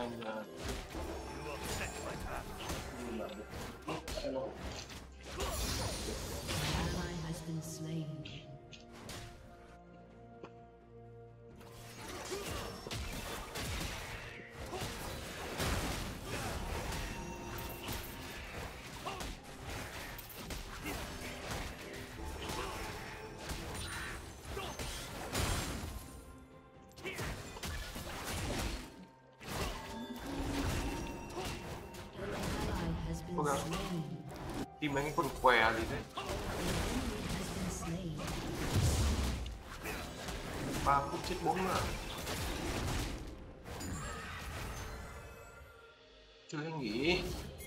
giờ Ally has been slain. cố gắng tìm mấy cái con què gì đấy. 3 phút chết 4 nữa. Chưa anh nghỉ.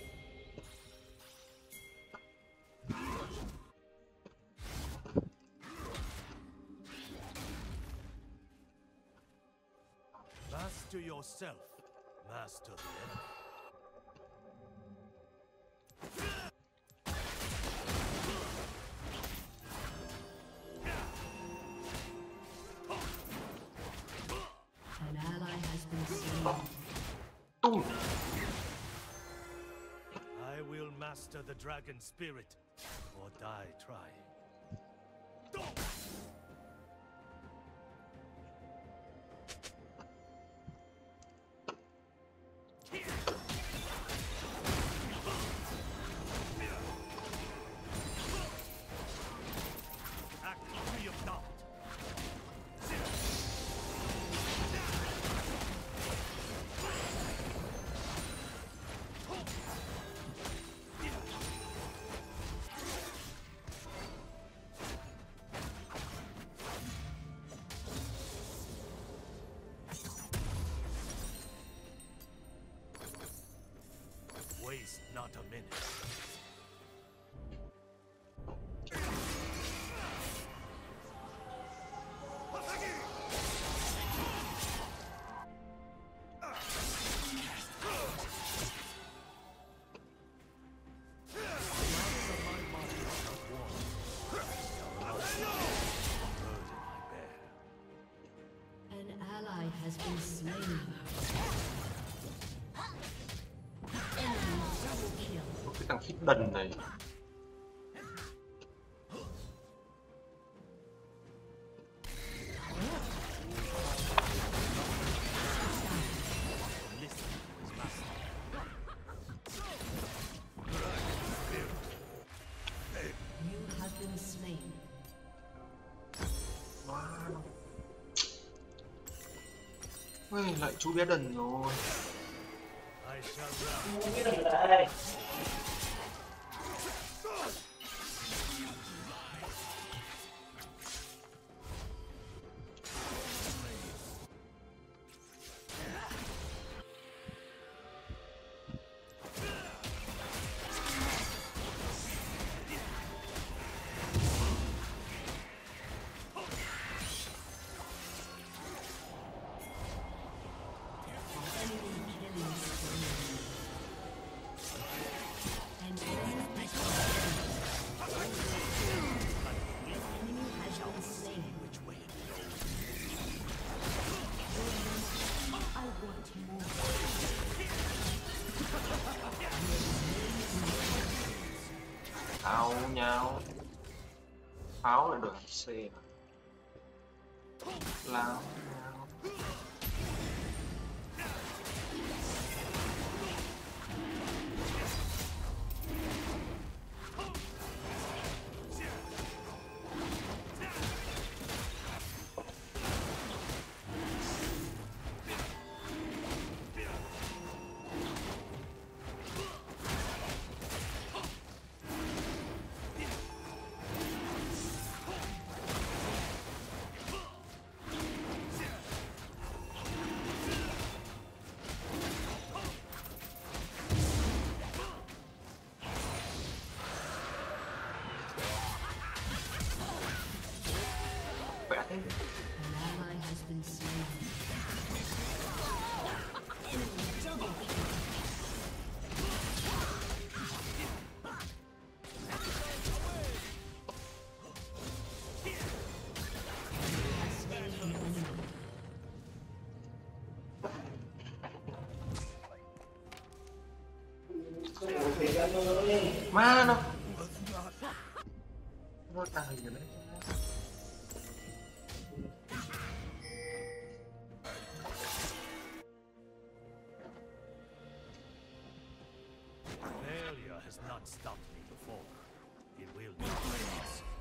Master yourself, master the enemy. An ally has been slain. Tung. I will master the dragon spirit, or die trying. Act free of doubt. Waste not a minute. An ally has been slain. Enemy double kill. Cái thằng khít đần này. You have been slain. Ôi, lại chú bé đần rồi. I shall run. Cái đừng lại. Áo nhau. Pháo là đường C mà. Lao nhau. Mana? Nó tahan gitu. Failure has not stopped me before. It will not.